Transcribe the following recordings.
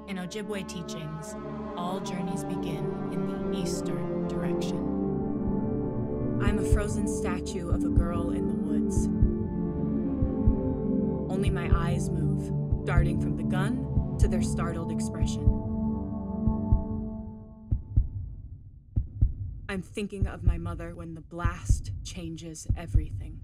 In Ojibwe teachings, all journeys begin in the eastern direction. I'm a frozen statue of a girl in the woods. Only my eyes move, darting from the gun to their startled expression. I'm thinking of my mother when the blast changes everything.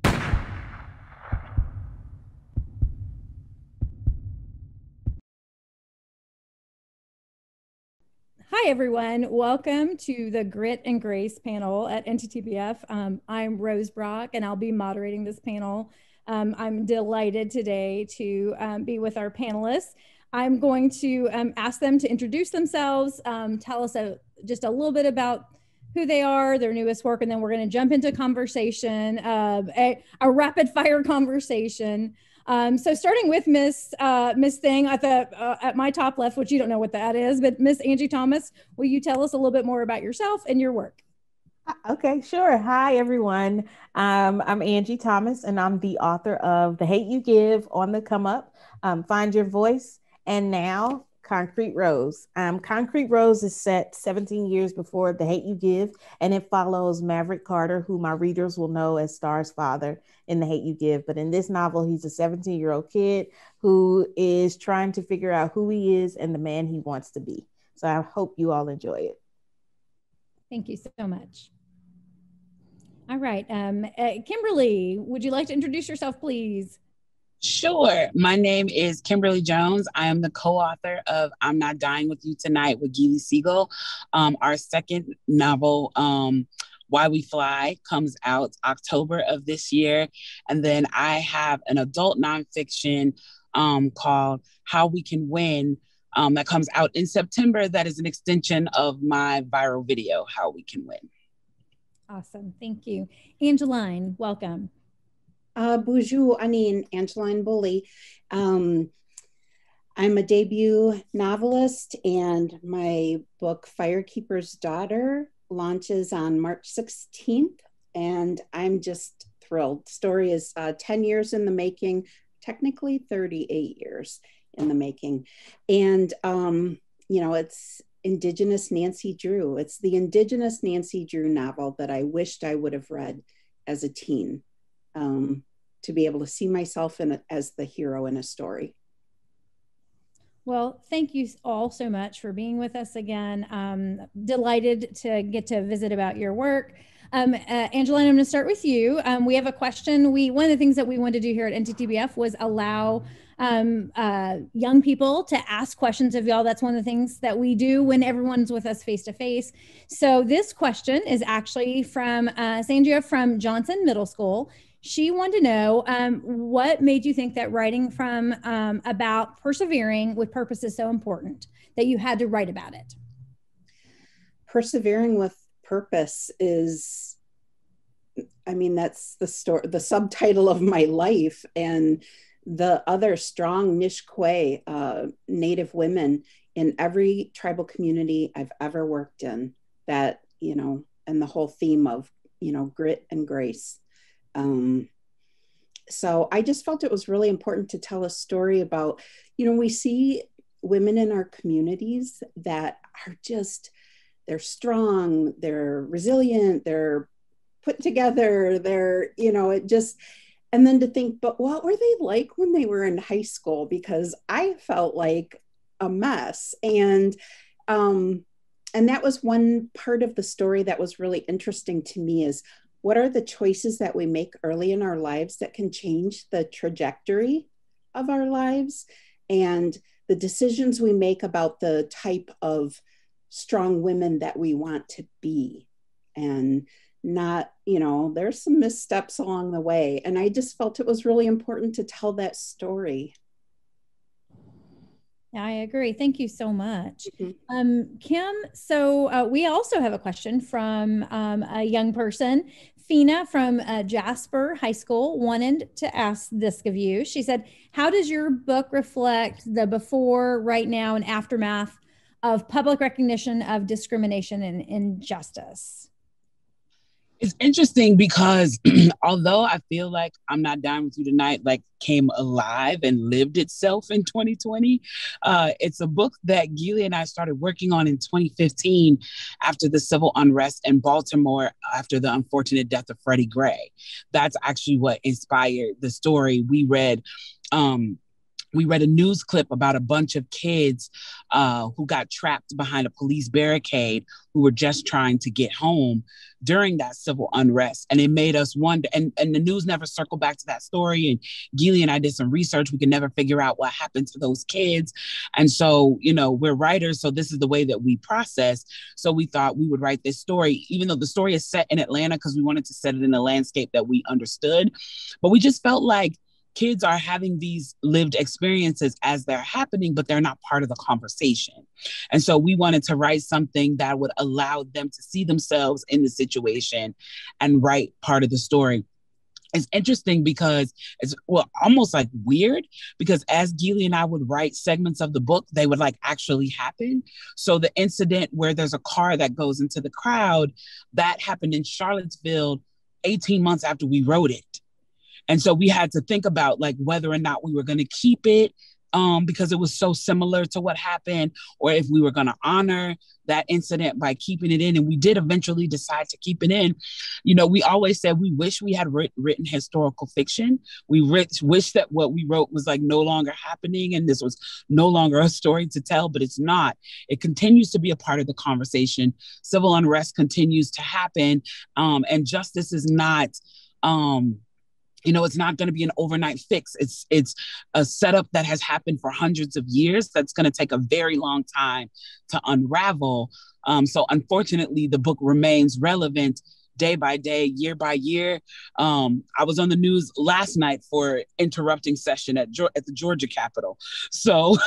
Hi, everyone. Welcome to the Grit and Grace panel at NTTBF. I'm Rose Brock, and I'll be moderating this panel. I'm delighted today to be with our panelists. I'm going to ask them to introduce themselves, tell us just a little bit about who they are, their newest work, and then we're going to jump into conversation, a rapid fire conversation. So starting with Miss Thing at my top left, which you don't know what that is, but Miss Angie Thomas, will you tell us a little bit more about yourself and your work? Okay, sure. Hi, everyone. I'm Angie Thomas, and I'm the author of The Hate You Give, On the Come Up, Find Your Voice, and now Concrete Rose. Concrete Rose is set 17 years before The Hate You Give, and it follows Maverick Carter, who my readers will know as Star's father in The Hate You Give. But in this novel, he's a 17-year-old kid who is trying to figure out who he is and the man he wants to be. So I hope you all enjoy it. Thank you so much. All right. Kimberly, would you like to introduce yourself, please? Sure. My name is Kimberly Jones. I am the co-author of I'm Not Dying With You Tonight with Geely Siegel. Our second novel, Why We Fly, comes out October of this year. And then I have an adult nonfiction called How We Can Win that comes out in September. That is an extension of my viral video, How We Can Win. Awesome. Thank you. Angeline, welcome. Bonjour, Angeline Boulley. I'm a debut novelist, and my book Firekeeper's Daughter launches on March 16th, and I'm just thrilled. The story is 10 years in the making, technically 38 years in the making. And, it's Indigenous Nancy Drew. It's the Indigenous Nancy Drew novel that I wished I would have read as a teen. To be able to see myself as the hero in a story. Well, thank you all so much for being with us again. Delighted to get to visit about your work. Angeline, I'm going to start with you. We have a question. One of the things that we wanted to do here at NTTBF was allow young people to ask questions of y'all. That's one of the things that we do when everyone's with us face to face. So this question is actually from Sandra from Johnson Middle School. She wanted to know what made you think that writing from about persevering with purpose is so important that you had to write about it. Persevering with purpose is, that's the story, the subtitle of my life, and the other strong Nisqually Native women in every tribal community I've ever worked in, that, and the whole theme of, grit and grace. So I just felt it was really important to tell a story about, we see women in our communities that are they're strong, they're resilient, they're put together, and then to think, but what were they like when they were in high school? Because I felt like a mess. And that was one part of the story that was really interesting to me, is what are the choices that we make early in our lives that can change the trajectory of our lives, and the decisions we make about the type of strong women that we want to be, and not, there's some missteps along the way. And I just felt it was really important to tell that story. I agree. Thank you so much. Mm-hmm. Kim, so we also have a question from a young person. Fina from Jasper High School wanted to ask this of you. She said, how does your book reflect the before, right now, and aftermath of public recognition of discrimination and injustice? It's interesting because although I feel like I'm Not Dying With You Tonight like came alive and lived itself in 2020, it's a book that Gili and I started working on in 2015 after the civil unrest in Baltimore after the unfortunate death of Freddie Gray. That's actually what inspired the story. We read a news clip about a bunch of kids who got trapped behind a police barricade who were just trying to get home during that civil unrest. And it made us wonder, and the news never circled back to that story. And Gili and I did some research. We could never figure out what happened to those kids. And so, we're writers, so this is the way that we process. So we thought we would write this story, even though the story is set in Atlanta, because we wanted to set it in a landscape that we understood. But we just felt like kids are having these lived experiences as they're happening, but they're not part of the conversation. And so we wanted to write something that would allow them to see themselves in the situation and write part of the story. It's interesting because it's almost like weird, because as Gili and I would write segments of the book, they would like actually happen. So the incident where there's a car that goes into the crowd, that happened in Charlottesville 18 months after we wrote it. And so we had to think about like whether or not we were going to keep it because it was so similar to what happened, or if we were going to honor that incident by keeping it in. And we did eventually decide to keep it in. We always said we wish we had written historical fiction. We wish that what we wrote was like no longer happening and this was no longer a story to tell, but it's not. It continues to be a part of the conversation. Civil unrest continues to happen, and justice is not... it's not going to be an overnight fix. It's a setup that has happened for hundreds of years that's going to take a very long time to unravel. So unfortunately, the book remains relevant day by day, year by year. I was on the news last night for interrupting session at the Georgia Capitol. So,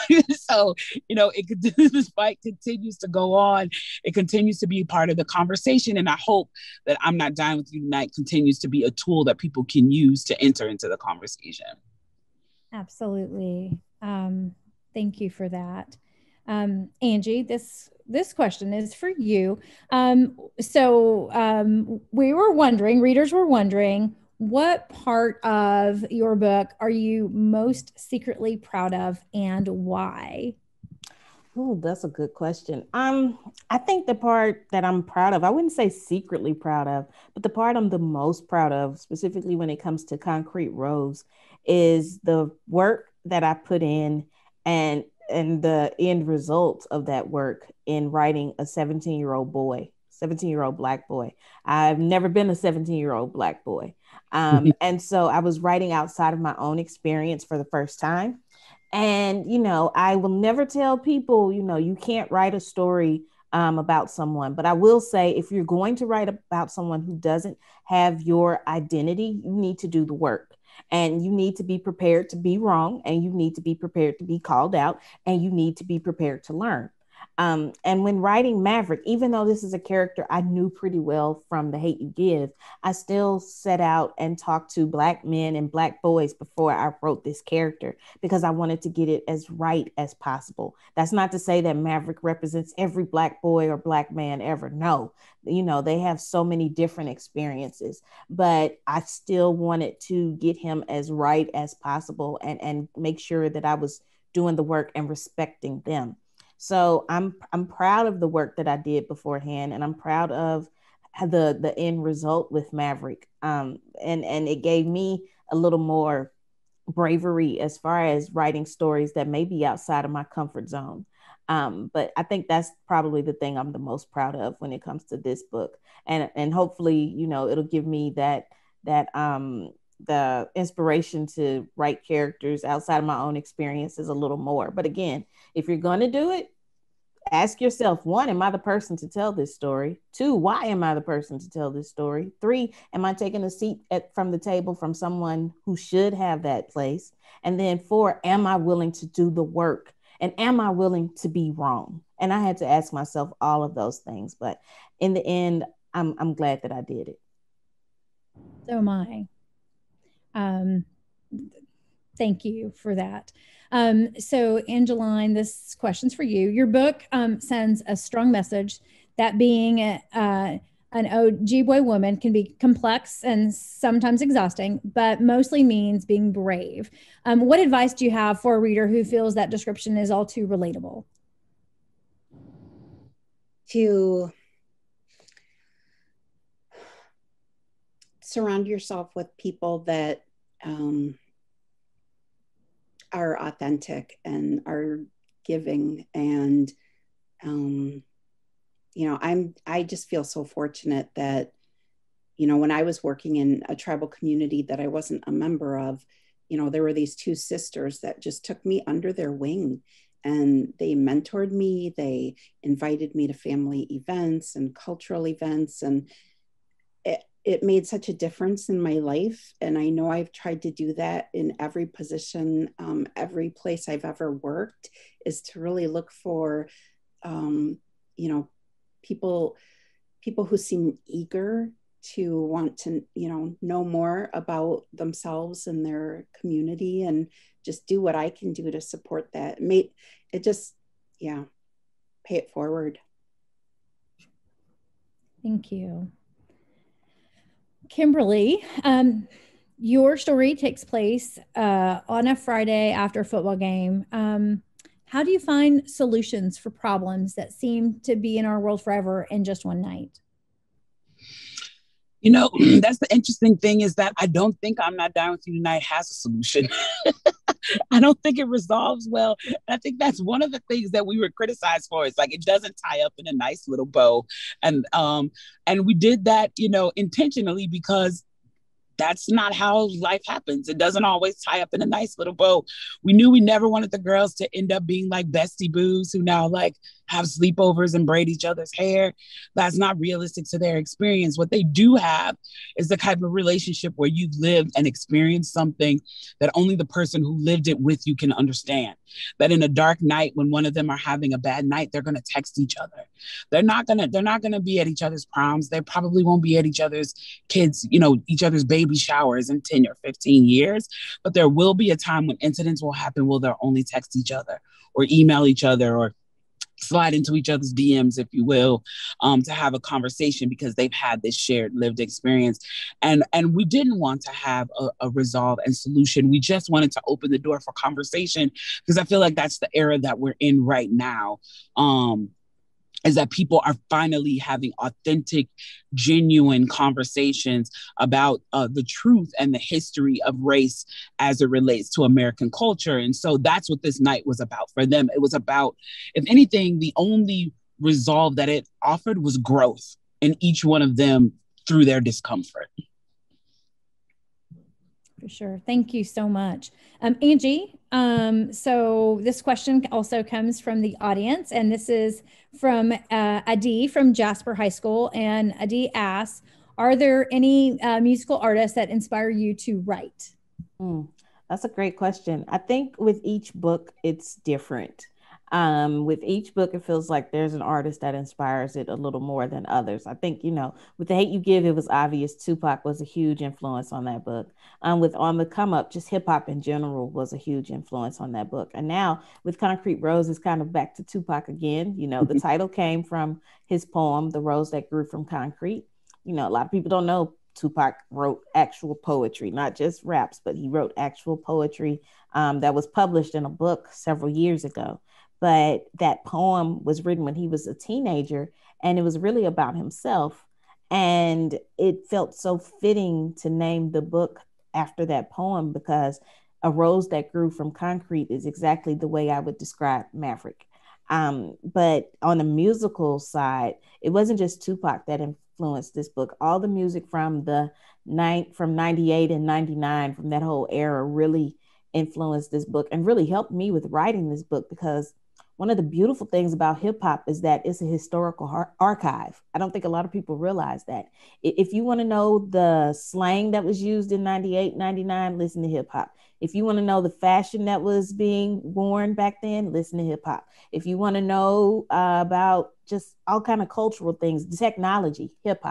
this fight continues to go on. It continues to be part of the conversation. And I hope that I'm Not Dying With You Tonight continues to be a tool that people can use to enter into the conversation. Absolutely. Thank you for that. Angie, this question is for you. Readers were wondering, what part of your book are you most secretly proud of and why? Oh, that's a good question. I think the part that I'm proud of, I wouldn't say secretly proud of, but the part I'm the most proud of, specifically when it comes to Concrete Rose, is the work that I put in and the end result of that work in writing a 17-year-old Black boy. I've never been a 17-year-old Black boy. And so I was writing outside of my own experience for the first time. And, I will never tell people, you can't write a story about someone. But I will say, if you're going to write about someone who doesn't have your identity, you need to do the work. And you need to be prepared to be wrong, and you need to be prepared to be called out, and you need to be prepared to learn. And when writing Maverick, even though this is a character I knew pretty well from The Hate U Give, I still set out and talked to Black men and Black boys before I wrote this character, because I wanted to get it as right as possible. That's not to say that Maverick represents every Black boy or Black man ever. No, they have so many different experiences, but I still wanted to get him as right as possible and make sure that I was doing the work and respecting them. So I'm proud of the work that I did beforehand, and I'm proud of the end result with Maverick. And it gave me a little more bravery as far as writing stories that may be outside of my comfort zone. But I think that's probably the thing I'm the most proud of when it comes to this book. And hopefully, it'll give me that the inspiration to write characters outside of my own experiences a little more. But again, if you're going to do it, ask yourself, 1, am I the person to tell this story? 2, why am I the person to tell this story? 3, am I taking a seat from the table from someone who should have that place? And then 4, am I willing to do the work? And am I willing to be wrong? And I had to ask myself all of those things. But in the end, I'm glad that I did it. So am I. Thank you for that. So Angeline, this question's for you. Your book sends a strong message that being an Ojibwe woman can be complex and sometimes exhausting, but mostly means being brave. What advice do you have for a reader who feels that description is all too relatable? To surround yourself with people that are authentic and are giving, and I just feel so fortunate that, when I was working in a tribal community that I wasn't a member of, there were these two sisters that just took me under their wing, and they mentored me. They invited me to family events and cultural events, and it made such a difference in my life. And I know I've tried to do that in every position, every place I've ever worked, is to really look for, people who seem eager to want to, know more about themselves and their community, and just do what I can do to support that. Pay it forward. Thank you. Kimberly, your story takes place on a Friday after a football game. How do you find solutions for problems that seem to be in our world forever in just one night? That's the interesting thing, is that I don't think I'm Not Dying With You Tonight has a solution. I don't think it resolves well. And I think that's one of the things that we were criticized for. It's like, it doesn't tie up in a nice little bow. And we did that, intentionally, because that's not how life happens. It doesn't always tie up in a nice little bow. We knew we never wanted the girls to end up being like bestie boos who now like have sleepovers and braid each other's hair. That's not realistic to their experience. What they do have is the type of relationship where you've lived and experienced something that only the person who lived it with you can understand. That in a dark night, when one of them are having a bad night, they're going to text each other. They're not going to be at each other's proms. They probably won't be at each other's kids, each other's baby showers in 10 or 15 years. But there will be a time when incidents will happen where they'll only text each other or email each other or slide into each other's DMs, if you will, to have a conversation, because they've had this shared lived experience. And we didn't want to have a resolve and solution. We just wanted to open the door for conversation, because I feel like that's the era that we're in right now. Is that people are finally having authentic, genuine conversations about the truth and the history of race as it relates to American culture. And so that's what this night was about for them. It was about, if anything, the only resolve that it offered was growth in each one of them through their discomfort. For sure. Thank you so much. Angie, so this question also comes from the audience, and this is from Adi from Jasper High School. And Adi asks, are there any musical artists that inspire you to write? That's a great question. I think with each book, it's different. With each book, it feels like there's an artist that inspires it a little more than others. I think, with The Hate U Give, it was obvious Tupac was a huge influence on that book. With On the Come Up, just hip hop in general was a huge influence on that book. And now with Concrete Rose, it's kind of back to Tupac again. The title came from his poem, The Rose That Grew from Concrete. A lot of people don't know Tupac wrote actual poetry, not just raps, but he wrote actual poetry that was published in a book several years ago. But that poem was written when he was a teenager, and it was really about himself. And it felt so fitting to name the book after that poem, because A Rose That Grew from Concrete is exactly the way I would describe Maverick. But on the musical side, it wasn't just Tupac that influenced this book. All the music from 98 and 99, from that whole era, really influenced this book and really helped me with writing this book, because one of the beautiful things about hip hop is that it's a historical archive. I don't think a lot of people realize that. If you want to know the slang that was used in 98, 99, listen to hip hop. If you want to know the fashion that was being worn back then, listen to hip hop. If you want to know about just all kind of cultural things, technology, hip hop.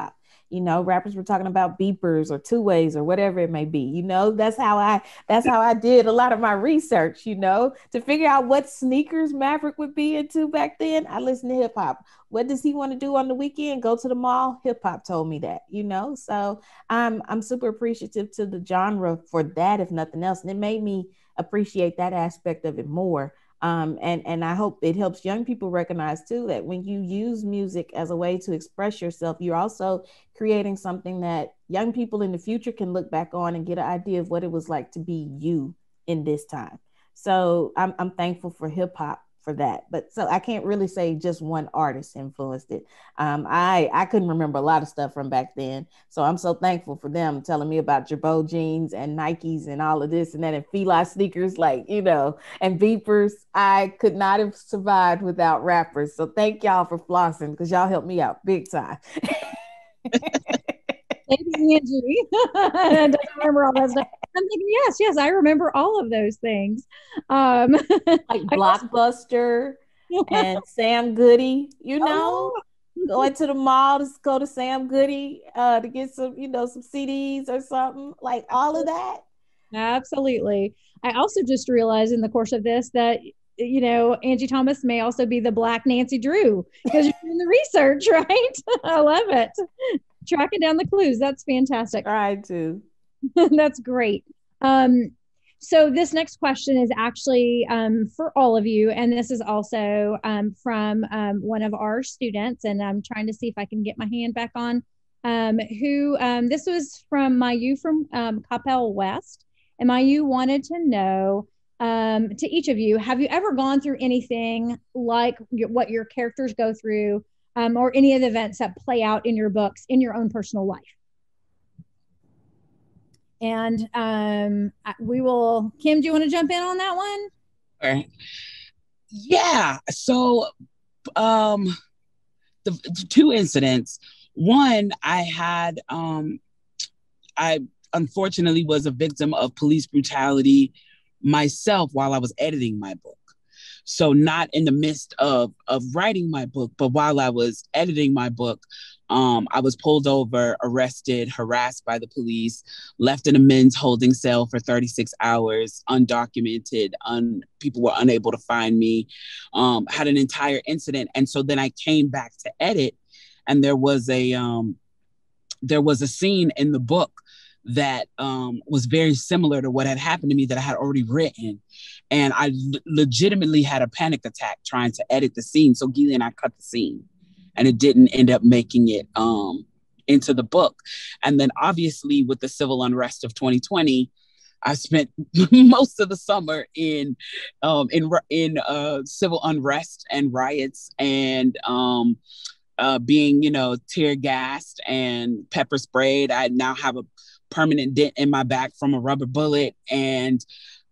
rappers were talking about beepers or two ways or whatever it may be. That's how I did a lot of my research, to figure out what sneakers Maverick would be into back then. I listened to hip hop. What does he want to do on the weekend? Go to the mall? Hip hop told me that, so I'm super appreciative to the genre for that, if nothing else. And it made me appreciate that aspect of it more. And I hope it helps young people recognize too, that when you use music as a way to express yourself, you're also creating something that young people in the future can look back on and get an idea of what it was like to be you in this time. So I'm thankful for hip hop for that. But so I can't really say just one artist influenced it. I couldn't remember a lot of stuff from back then. So I'm so thankful for them telling me about Jabot jeans and Nikes and all of this and that, and Fila sneakers, and beepers. I could not have survived without rappers. So thank y'all for flossing, because y'all helped me out big time. Thank you, Angie. I don't remember all that stuff. I'm thinking, yes, I remember all of those things. Like Blockbuster and Sam Goody, going to the mall to go to Sam Goody to get some, some CDs or something, like all of that. Absolutely. I also just realized in the course of this that, Angie Thomas may also be the Black Nancy Drew, because you're doing the research, right? I love it. Tracking down the clues. That's fantastic. Try to. That's great. So this next question is actually for all of you. And this is also from one of our students. And I'm trying to see if I can get my hand back on this was from Mayu from Coppell West. And Mayu wanted to know to each of you, have you ever gone through anything like what your characters go through, or any of the events that play out in your books in your own personal life? And we will, Kim, do you want to jump in on that one? All right. Yeah. So the two incidents. One, I had, I unfortunately was a victim of police brutality myself while I was editing my book. So not in the midst of writing my book, but while I was editing my book, I was pulled over, arrested, harassed by the police, left in a men's holding cell for 36 hours, undocumented, people were unable to find me, had an entire incident. And so then I came back to edit, and there was a scene in the book that was very similar to what had happened to me that I had already written. And I legitimately had a panic attack trying to edit the scene. So Gili and I cut the scene, and it didn't end up making it into the book. And then obviously with the civil unrest of 2020, I spent most of the summer in civil unrest and riots and being, tear gassed and pepper sprayed. I now have a permanent dent in my back from a rubber bullet. And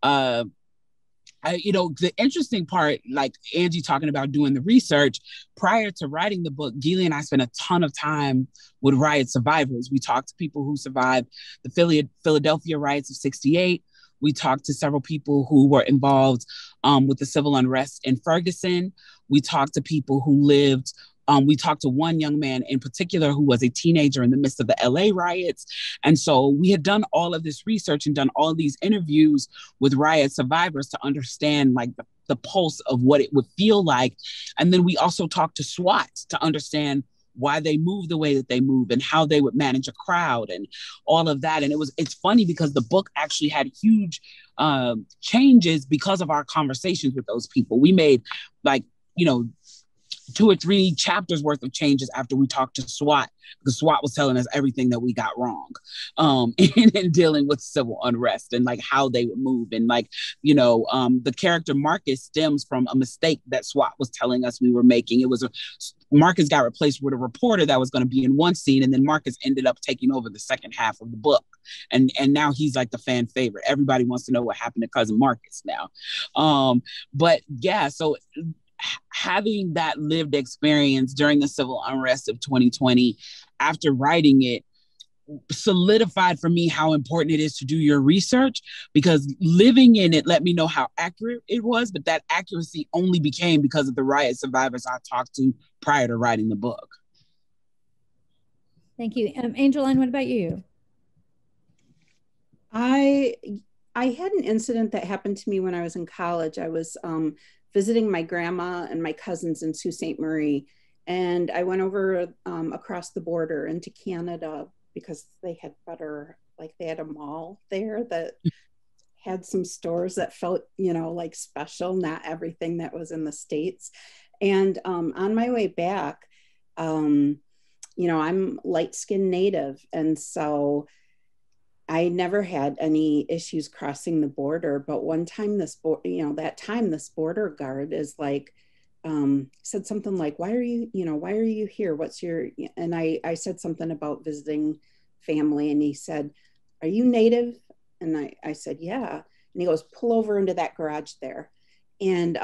the interesting part, like Angie talking about doing the research, prior to writing the book, Gili and I spent a ton of time with riot survivors. We talked to people who survived the Philadelphia riots of '68. We talked to several people who were involved with the civil unrest in Ferguson. We talked to people who lived we talked to one young man in particular who was a teenager in the midst of the LA riots. And so we had done all of this research and done all these interviews with riot survivors to understand like the pulse of what it would feel like. And then we also talked to SWAT to understand why they move the way that they move and how they would manage a crowd and all of that. And it's funny because the book actually had huge changes because of our conversations with those people. We made 2 or 3 chapters worth of changes after we talked to SWAT, because SWAT was telling us everything that we got wrong in dealing with civil unrest and like how they would move. And the character Marcus stems from a mistake that SWAT was telling us we were making. Marcus got replaced with a reporter that was going to be in one scene, and then Marcus ended up taking over the second half of the book. And now he's like the fan favorite. Everybody wants to know what happened to cousin Marcus now. But yeah, so having that lived experience during the civil unrest of 2020, after writing it, solidified for me how important it is to do your research, because living in it let me know how accurate it was, but that accuracy only became because of the riot survivors I talked to prior to writing the book. Thank you. Angeline, what about you? I had an incident that happened to me when I was in college. I was visiting my grandma and my cousins in Sault Ste. Marie, and I went over across the border into Canada because they had they had a mall there that had some stores that felt, like special, not everything that was in the States. And on my way back, I'm light-skinned Native, and so I never had any issues crossing the border. But one time this border guard is like, said something like, why are you here? What's your, and I said something about visiting family. And he said, are you Native? And I said, yeah. And he goes, pull over into that garage there. And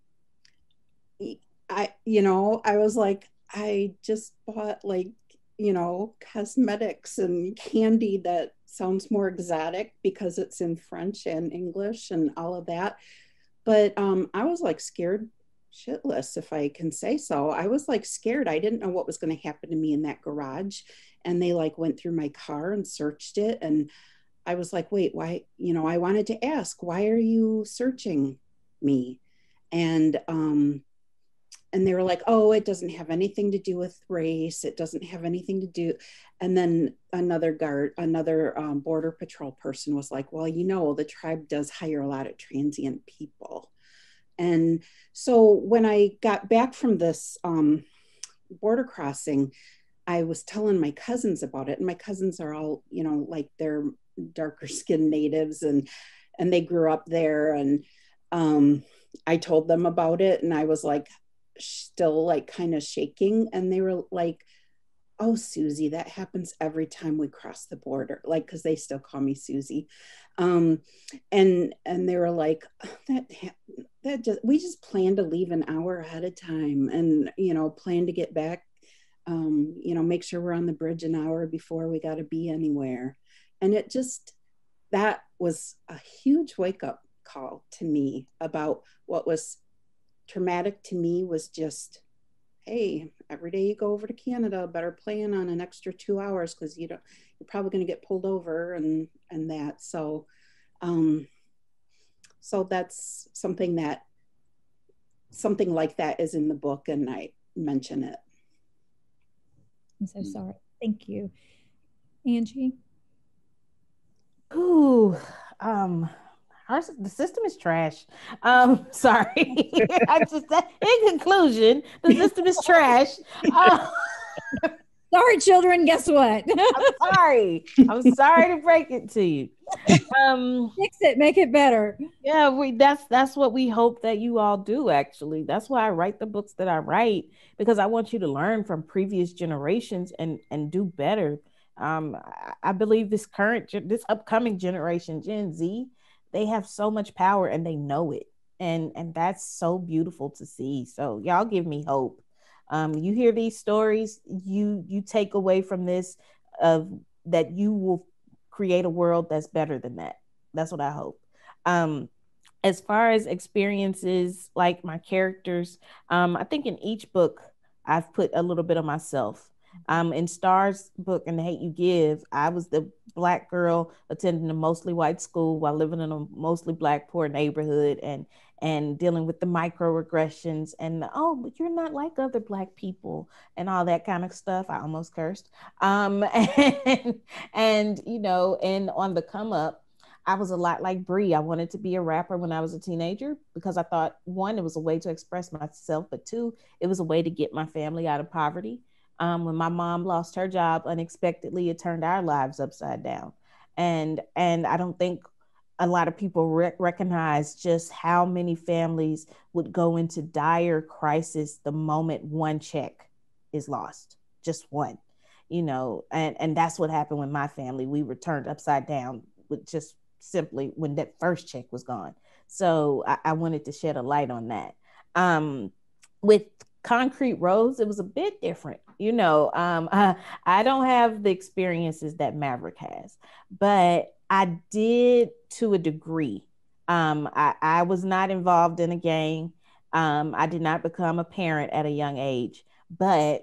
I was like, I just bought cosmetics and candy that sounds more exotic because it's in French and English and all of that. But I was like scared shitless, if I can say so. I was like scared. I didn't know what was going to happen to me in that garage. And they went through my car and searched it. And I was like, wait, why? I wanted to ask, why are you searching me? And they were like, oh, it doesn't have anything to do with race. It doesn't have anything to do. And then another border patrol person was like, well, the tribe does hire a lot of transient people. And so when I got back from this border crossing, I was telling my cousins about it. And my cousins are all, they're darker skinned natives and they grew up there. And I told them about it, and I was like, still kind of shaking, and they were like, oh, Susie, that happens every time we cross the border, because they still call me Susie. And they were like, we just plan to leave an hour ahead of time, and plan to get back, make sure we're on the bridge an hour before we got to be anywhere. And that was a huge wake-up call to me about what was traumatic to me. Was just, hey, every day you go over to Canada, better plan on an extra 2 hours, because you're probably going to get pulled over and that. So that's something like that is in the book, and I mention it. I'm so sorry. Thank you. Angie? Ooh, the system is trash. Sorry. In conclusion, the system is trash. Sorry, children. Guess what? I'm sorry to break it to you. Fix it. Make it better. Yeah, that's what we hope that you all do. Actually, that's why I write the books that I write, because I want you to learn from previous generations and do better. I believe this upcoming generation, Gen Z, they have so much power and they know it. And that's so beautiful to see. So y'all give me hope. You hear these stories, you take away from this that you will create a world that's better than that. That's what I hope. As far as experiences, like my characters, I think in each book, I've put a little bit of myself. In Star's book, In the Hate You Give, I was the Black girl attending a mostly white school while living in a mostly Black poor neighborhood and dealing with the microaggressions and but you're not like other Black people and all that kind of stuff. I almost cursed. And on the come up, I was a lot like Bree. I wanted to be a rapper when I was a teenager because I thought, one, it was a way to express myself, but two, it was a way to get my family out of poverty. When my mom lost her job unexpectedly, it turned our lives upside down. And I don't think a lot of people recognize just how many families would go into dire crisis the moment one check is lost, just one, and that's what happened with my family. We were turned upside down with just simply when that first check was gone. So I wanted to shed a light on that. With Concrete Rose, it was a bit different. I don't have the experiences that Maverick has, but I did to a degree. I was not involved in a gang. I did not become a parent at a young age, but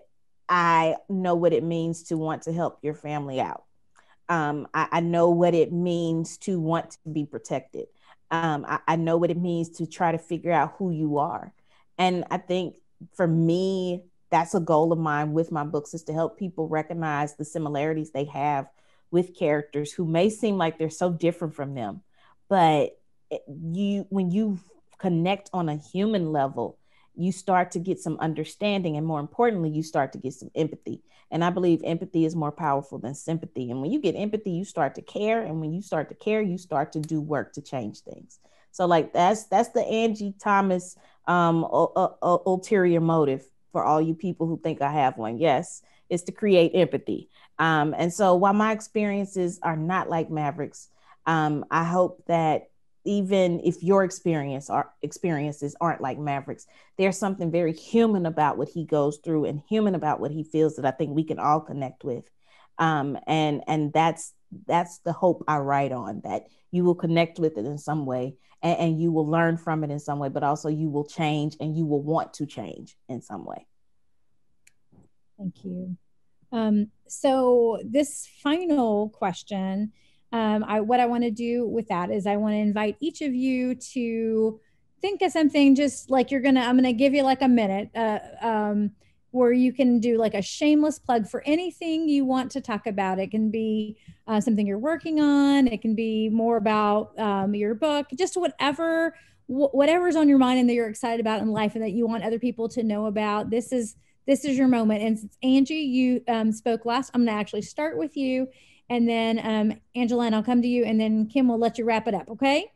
I know what it means to want to help your family out. I know what it means to want to be protected. I know what it means to try to figure out who you are. And I think for me, that's a goal of mine with my books, is to help people recognize the similarities they have with characters who may seem like they're so different from them. But when you connect on a human level, you start to get some understanding, and more importantly, you start to get some empathy. And I believe empathy is more powerful than sympathy. And when you get empathy, you start to care. And when you start to care, you start to do work to change things. So like that's the Angie Thomas ulterior motive for all you people who think I have one. Yes, is to create empathy. And so while my experiences are not like Maverick's, I hope that even if your experiences aren't like Maverick's, there's something very human about what he goes through and human about what he feels that I think we can all connect with. And that's the hope I write on, that you will connect with it in some way, and you will learn from it in some way, but also you will change and you will want to change in some way. Thank you. So this final question, what I want to do with that is I want to invite each of you to think of something, just like I'm going to give you like a minute where you can do like a shameless plug for anything you want to talk about. It can be something you're working on. It can be more about your book, just whatever's on your mind and that you're excited about in life and that you want other people to know about. This is your moment. And since Angie, you spoke last, I'm going to actually start with you. And then Angeline, I'll come to you, and then Kim will let you wrap it up. Okay.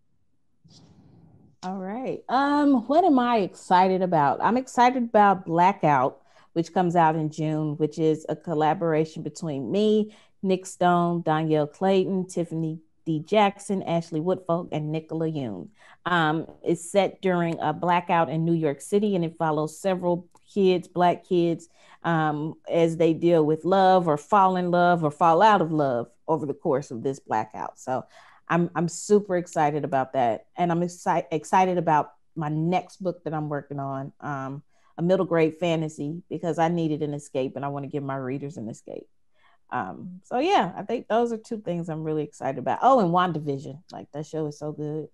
All right. What am I excited about? I'm excited about Blackout, which comes out in June, which is a collaboration between me, Nick Stone, Danielle Clayton, Tiffany D. Jackson, Ashley Woodfolk, and Nicola Yoon. It's set during a blackout in New York City, and it follows several Black kids, as they deal with love, or fall in love, or fall out of love over the course of this blackout. So I'm super excited about that. And I'm excited about my next book that I'm working on, a middle grade fantasy, because I needed an escape and I want to give my readers an escape. So yeah, I think those are two things I'm really excited about. Oh, and WandaVision, like that show is so good.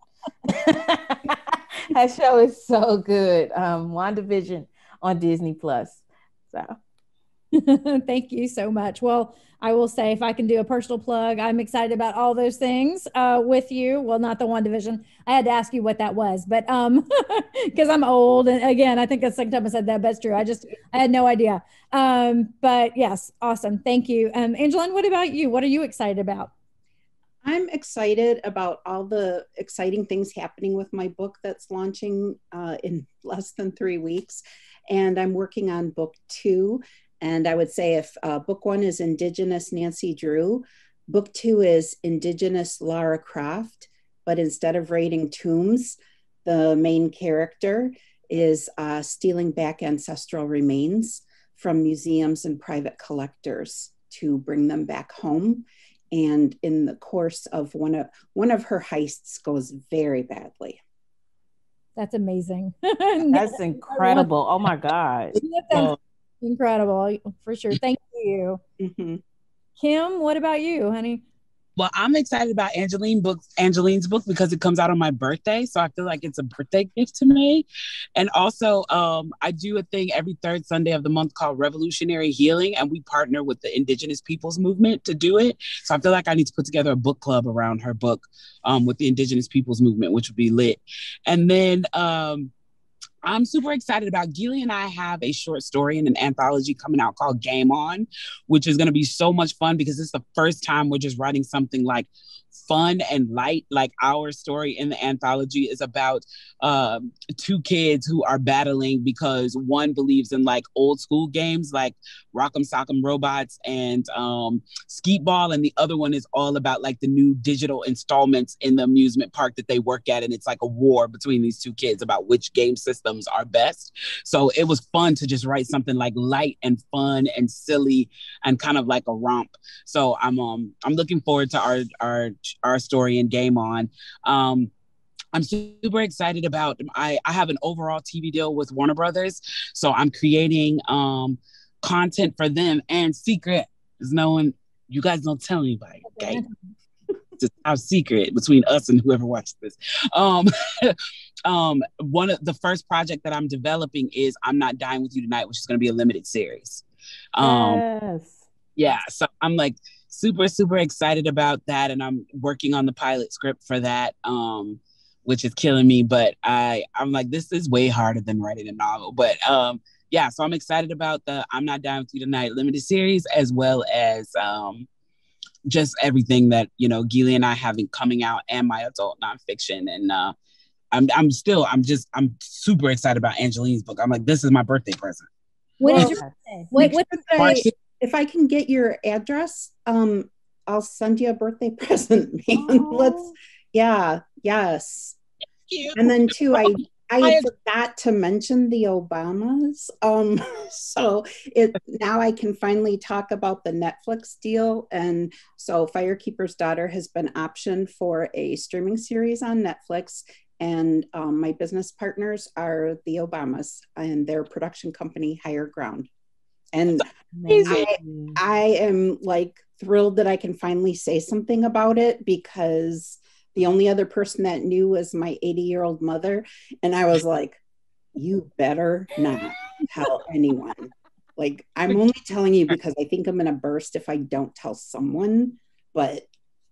That show is so good. WandaVision on Disney Plus. So thank you so much. Well, I will say, if I can do a personal plug, I'm excited about all those things with you. Well, not the WandaVision. I had to ask you what that was, but because I'm old, and again, I think that's the second time I said that, but it's true. I had no idea. But yes, awesome. Thank you. Angeline, what about you? What are you excited about? I'm excited about all the exciting things happening with my book that's launching in less than 3 weeks. And I'm working on book 2. And I would say if book 1 is Indigenous Nancy Drew, book 2 is Indigenous Lara Croft. But instead of raiding tombs, the main character is stealing back ancestral remains from museums and private collectors to bring them back home. And in the course of one of her heists goes very badly. That's amazing. That's incredible. Oh my God. That's incredible, for sure. Thank you. Mm-hmm. Kim, what about you, honey? Well, I'm excited about Angeline's book because it comes out on my birthday. So I feel like it's a birthday gift to me. And also, I do a thing every third Sunday of the month called Revolutionary Healing. And we partner with the Indigenous Peoples Movement to do it. So I feel like I need to put together a book club around her book with the Indigenous Peoples Movement, which would be lit. And then I'm super excited about Gilly and I have a short story in an anthology coming out called Game On, which is going to be so much fun because it's the first time we're just writing something like fun and light. Like our story in the anthology is about 2 kids who are battling because one believes in like old school games like Rock'em Sock'em Robots and Skeet Ball, and the other one is all about like the new digital installments in the amusement park that they work at, and it's like a war between these 2 kids about which game systems are best. So it was fun to just write something like light and fun and silly and kind of like a romp. So I'm looking forward to our story in Game On. I'm super excited about, I have an overall TV deal with Warner Brothers. So I'm creating content for them, and secret is knowing you guys don't tell anybody. Okay. It's our secret between us and whoever watches this. One of the first project that I'm developing is I'm Not Dying With You Tonight, which is going to be a limited series. Yes. Yeah. So I'm like super, super excited about that. And I'm working on the pilot script for that, which is killing me. But I'm like, this is way harder than writing a novel. But yeah, so I'm excited about the I'm Not Dying With You Tonight limited series, as well as just everything that, you know, Gili and I having coming out, and my adult nonfiction. And I'm super excited about Angeline's book. I'm like, this is my birthday present. When is your birthday? What's the if I can get your address, I'll send you a birthday present, man. Yes. And then too, I forgot to mention the Obamas. So now I can finally talk about the Netflix deal. And so Firekeeper's Daughter has been optioned for a streaming series on Netflix. And my business partners are the Obamas and their production company, Higher Ground. And I am like thrilled that I can finally say something about it, because the only other person that knew was my 80-year-old mother. And I was like, you better not tell anyone. Like, I'm only telling you because I think I'm going to burst if I don't tell someone. But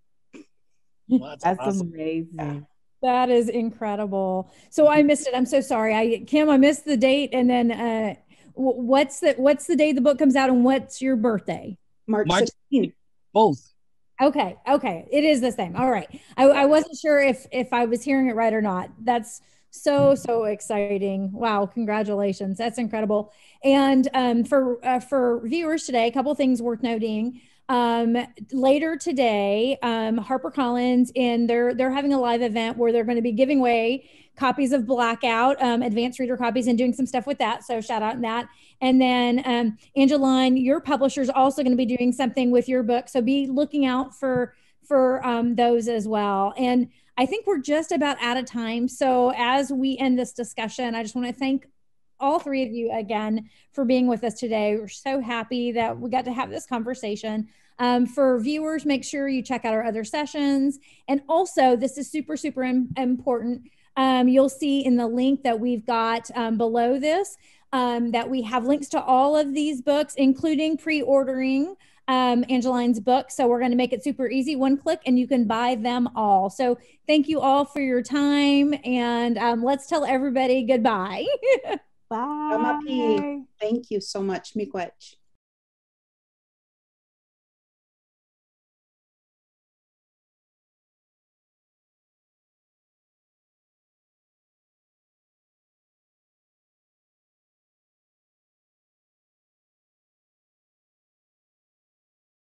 that's awesome. Amazing. That is incredible. So I missed it. I'm so sorry. Kim, I missed the date. And then what's the day the book comes out, and what's your birthday? March 16th. Both. Okay. It is the same. All right. I wasn't sure if I was hearing it right or not. That's so exciting. Wow. Congratulations. That's incredible. And for viewers today, a couple things worth noting. Later today, HarperColllins, and they're having a live event where they're going to be giving away copies of Blackout, advanced reader copies, and doing some stuff with that. So shout out on that. And then Angeline, your publisher is also going to be doing something with your book. So be looking out for those as well. And I think we're just about out of time. So as we end this discussion, I just want to thank all three of you again for being with us today. We're so happy that we got to have this conversation. For viewers, make sure you check out our other sessions. And also, this is super, super important. You'll see in the link that we've got below this that we have links to all of these books, including pre-ordering Angeline's book. So we're going to make it super easy, one click, and you can buy them all. So thank you all for your time, and let's tell everybody goodbye. Bye. Thank you so much. Miigwech.